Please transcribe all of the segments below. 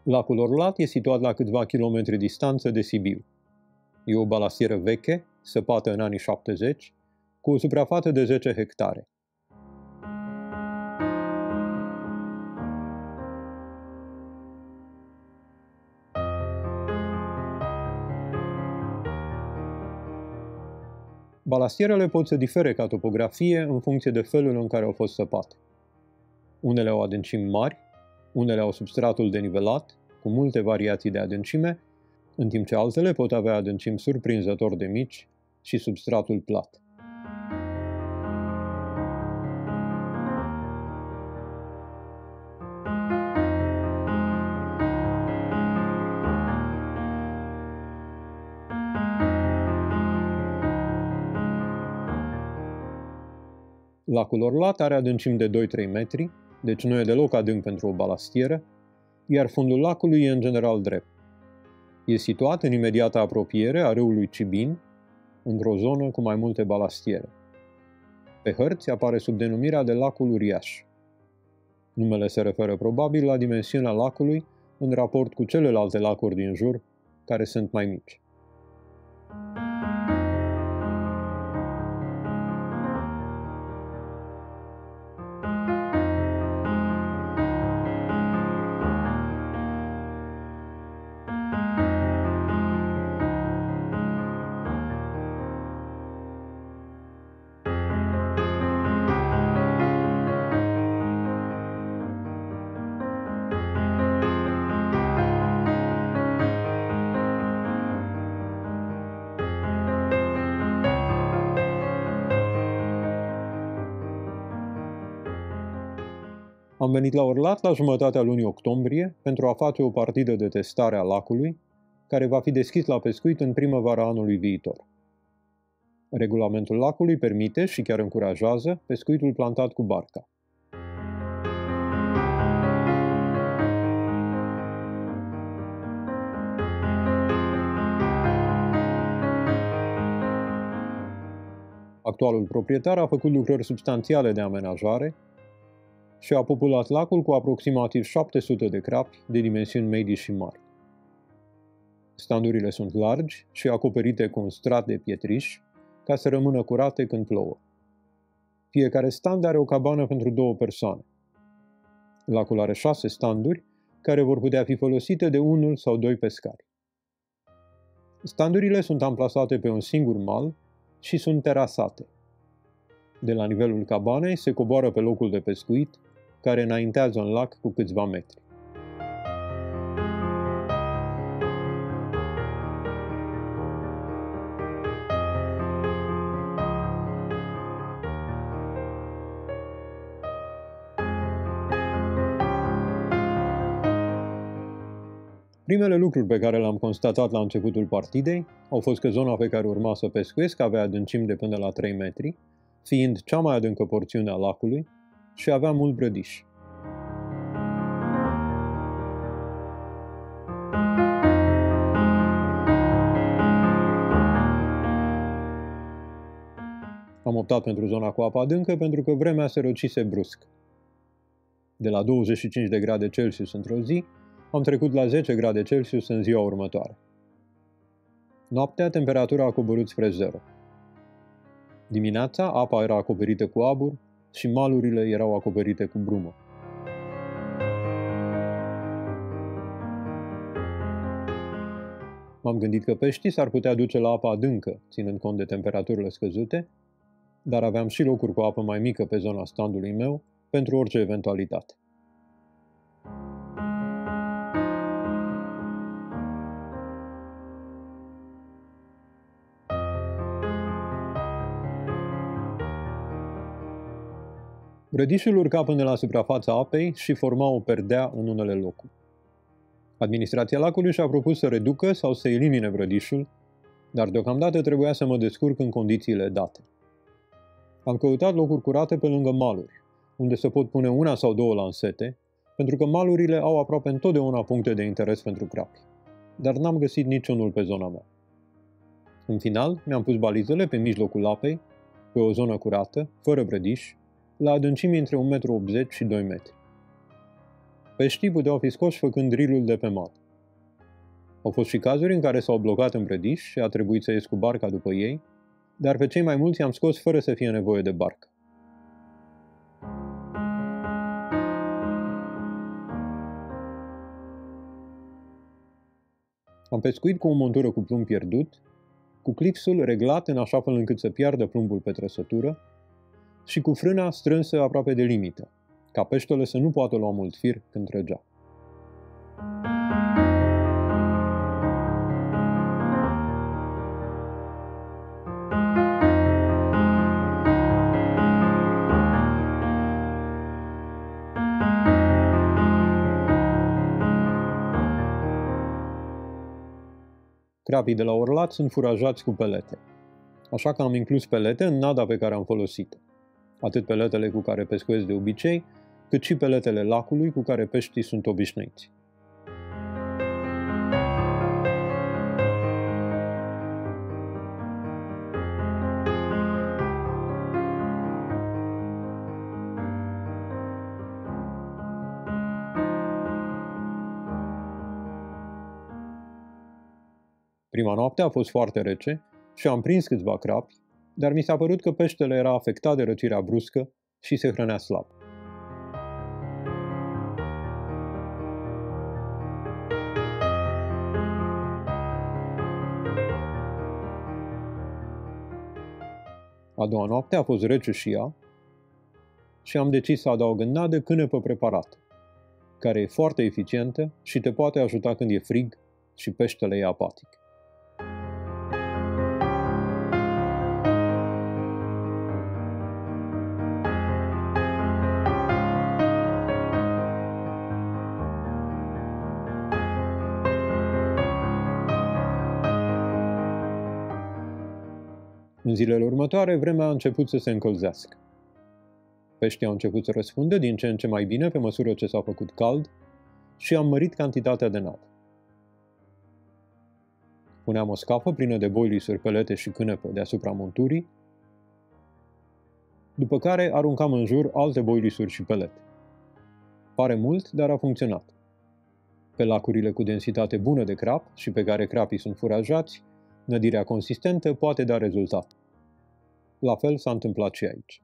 Lacul Orlat e situat la câțiva kilometri distanță de Sibiu. E o balastieră veche, săpată în anii 70, cu o suprafață de 10 hectare. Balastierele pot să difere ca topografie în funcție de felul în care au fost săpate. Unele au adâncimi mari, unele au substratul denivelat, cu multe variații de adâncime, în timp ce altele pot avea adâncimi surprinzător de mici și substratul plat. Lacul Orlat are adâncimi de 2-3 metri, deci nu e deloc adânc pentru o balastieră, iar fundul lacului e în general drept. E situat în imediată apropiere a râului Cibin, într-o zonă cu mai multe balastiere. Pe hărți apare sub denumirea de Lacul Uriaș. Numele se referă probabil la dimensiunea lacului în raport cu celelalte lacuri din jur, care sunt mai mici. Am venit la Orlat la jumătatea lunii octombrie pentru a face o partidă de testare a lacului, care va fi deschis la pescuit în primăvara anului viitor. Regulamentul lacului permite și chiar încurajează pescuitul plantat cu barca. Actualul proprietar a făcut lucrări substanțiale de amenajare și a populat lacul cu aproximativ 700 de crapi de dimensiuni medii și mari. Standurile sunt largi și acoperite cu un strat de pietriș ca să rămână curate când plouă. Fiecare stand are o cabană pentru 2 persoane. Lacul are 6 standuri care vor putea fi folosite de 1 sau 2 pescari. Standurile sunt amplasate pe un singur mal și sunt terasate. De la nivelul cabanei se coboară pe locul de pescuit, care înaintează în lac cu câțiva metri. Primele lucruri pe care le-am constatat la începutul partidei au fost că zona pe care urma să pescuiesc avea adâncimi de până la 3 metri, fiind cea mai adâncă porțiune a lacului, și avea mult brădiș. Am optat pentru zona cu apă adâncă pentru că vremea se răcise brusc. De la 25 de grade Celsius într-o zi, am trecut la 10 grade Celsius în ziua următoare. Noaptea, temperatura a coborât spre 0. Dimineața, apa era acoperită cu abur și malurile erau acoperite cu brumă. M-am gândit că peștii s-ar putea duce la apa adâncă, ținând cont de temperaturile scăzute, dar aveam și locuri cu apă mai mică pe zona standului meu pentru orice eventualitate. Brădișul urca până la suprafața apei și forma o perdea în unele locuri. Administrația lacului și-a propus să reducă sau să elimine brădișul, dar deocamdată trebuia să mă descurc în condițiile date. Am căutat locuri curate pe lângă maluri, unde se pot pune 1 sau 2 lansete, pentru că malurile au aproape întotdeauna puncte de interes pentru crapi, dar n-am găsit niciunul pe zona mea. În final, mi-am pus balizele pe mijlocul apei, pe o zonă curată, fără brădiș, la adâncimi între 1,80 m și 2 metri. Peștii puteau fi scoși făcând drilul de pe mal. Au fost și cazuri în care s-au blocat în Brădiș și a trebuit să ies cu barca după ei, dar pe cei mai mulți i-am scos fără să fie nevoie de barcă. Am pescuit cu o montură cu plumb pierdut, cu clipsul reglat în așa fel încât să piardă plumbul pe trăsătură și cu frâna strânsă aproape de limită, ca peștele să nu poată lua mult fir când trăgea. Crapii de la Orlat sunt furajați cu pelete, așa că am inclus pelete în nada pe care am folosit-o, atât peletele cu care pescuiesc de obicei, cât și peletele lacului cu care peștii sunt obișnuiți. Prima noapte a fost foarte rece și am prins câțiva crapi, dar mi s-a părut că peștele era afectat de răcirea bruscă și se hrănea slab. A doua noapte a fost rece și ea și am decis să adaug în nadă cânepă preparată, care e foarte eficientă și te poate ajuta când e frig și peștele e apatic. În zilele următoare, vremea a început să se încălzească. Peștii au început să răspundă din ce în ce mai bine pe măsură ce s-a făcut cald și am mărit cantitatea de nat. Puneam o scafă plină de boilisuri, pelete și cânepă deasupra monturii, după care aruncam în jur alte boilisuri și pelete. Pare mult, dar a funcționat. Pe lacurile cu densitate bună de crap și pe care crapii sunt furajați, nădirea consistentă poate da rezultat. La fel s-a întâmplat și aici.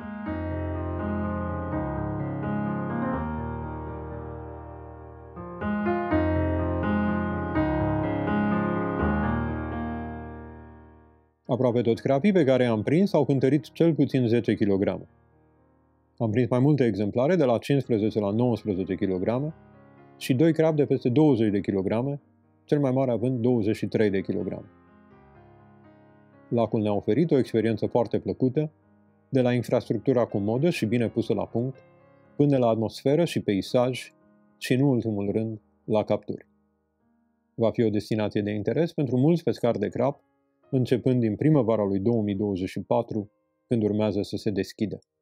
Aproape toți crapii pe care i-am prins au cântărit cel puțin 10 kg. Am prins mai multe exemplare de la 15 la 19 kg și 2 crapi de peste 20 de kg, cel mai mare având 23 de kg. Lacul ne-a oferit o experiență foarte plăcută, de la infrastructura comodă și bine pusă la punct, până la atmosferă și peisaj și, în ultimul rând, la capturi. Va fi o destinație de interes pentru mulți pescari de crap, începând din primăvara lui 2024, când urmează să se deschidă.